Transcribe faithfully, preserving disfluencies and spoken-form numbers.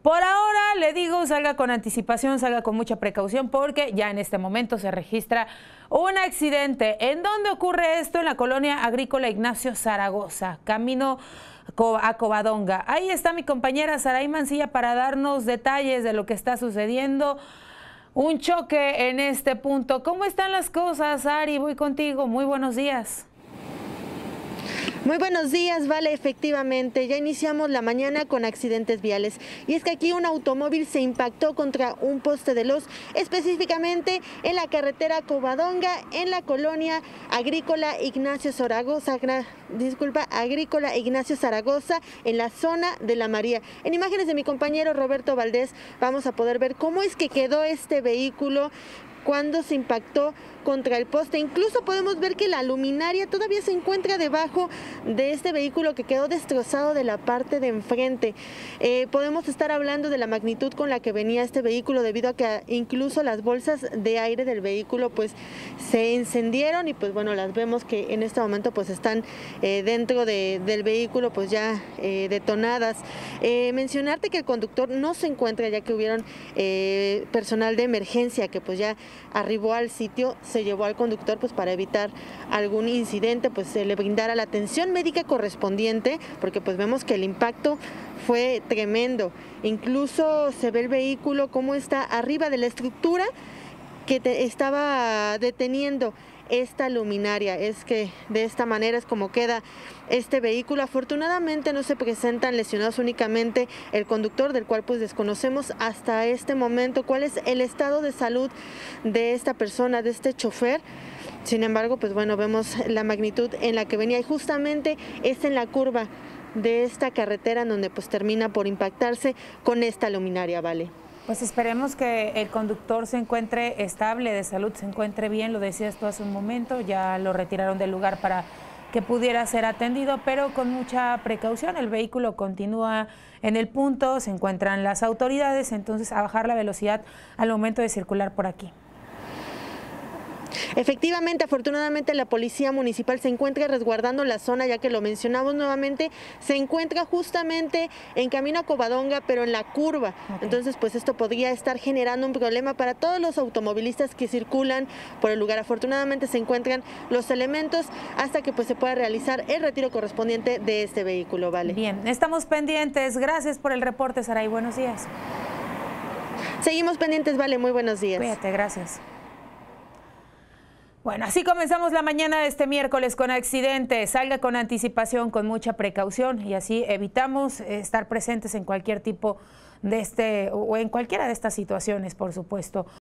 Por ahora le digo, salga con anticipación, salga con mucha precaución, porque ya en este momento se registra un accidente. ¿En dónde ocurre esto? En la colonia agrícola Ignacio Zaragoza, camino a Covadonga. Ahí está mi compañera Saraí Mancilla para darnos detalles de lo que está sucediendo. Un choque en este punto. ¿Cómo están las cosas, Ari? Voy contigo. Muy buenos días. Muy buenos días, Vale, efectivamente, ya iniciamos la mañana con accidentes viales. Y es que aquí un automóvil se impactó contra un poste de luz, específicamente en la carretera Covadonga, en la colonia agrícola Ignacio Zaragoza, disculpa, agrícola Ignacio Zaragoza, en la zona de La María. En imágenes de mi compañero Roberto Valdés vamos a poder ver cómo es que quedó este vehículo cuando se impactó contra el poste. Incluso podemos ver que la luminaria todavía se encuentra debajo de este vehículo que quedó destrozado de la parte de enfrente. Eh, podemos estar hablando de la magnitud con la que venía este vehículo, debido a que incluso las bolsas de aire del vehículo pues se encendieron y pues bueno, las vemos que en este momento pues están eh, dentro de, del vehículo pues ya eh, detonadas. Eh, mencionarte que el conductor no se encuentra, ya que hubieron eh, personal de emergencia que pues ya arribó al sitio. Se llevó al conductor pues para evitar algún incidente, pues se le brindara la atención médica correspondiente, porque pues vemos que el impacto fue tremendo. Incluso se ve el vehículo cómo está arriba de la estructura que te estaba deteniendo esta luminaria. Es que de esta manera es como queda este vehículo. Afortunadamente no se presentan lesionados, únicamente el conductor, del cual pues desconocemos hasta este momento cuál es el estado de salud de esta persona, de este chofer. Sin embargo, pues bueno, vemos la magnitud en la que venía y justamente es en la curva de esta carretera en donde pues termina por impactarse con esta luminaria, Vale. Pues esperemos que el conductor se encuentre estable, de salud, se encuentre bien, lo decías tú hace un momento, ya lo retiraron del lugar para que pudiera ser atendido, pero con mucha precaución. El vehículo continúa en el punto, se encuentran las autoridades, entonces a bajar la velocidad al momento de circular por aquí. Efectivamente, afortunadamente la policía municipal se encuentra resguardando la zona, ya que lo mencionamos nuevamente, se encuentra justamente en camino a Covadonga, pero en la curva. Okay. Entonces, pues esto podría estar generando un problema para todos los automovilistas que circulan por el lugar. Afortunadamente se encuentran los elementos hasta que pues se pueda realizar el retiro correspondiente de este vehículo, Vale. Bien, estamos pendientes. Gracias por el reporte, Saraí. Buenos días. Seguimos pendientes, Vale. Muy buenos días. Cuídate, gracias. Bueno, así comenzamos la mañana de este miércoles con accidentes. Salga con anticipación, con mucha precaución, y así evitamos estar presentes en cualquier tipo de este o en cualquiera de estas situaciones, por supuesto.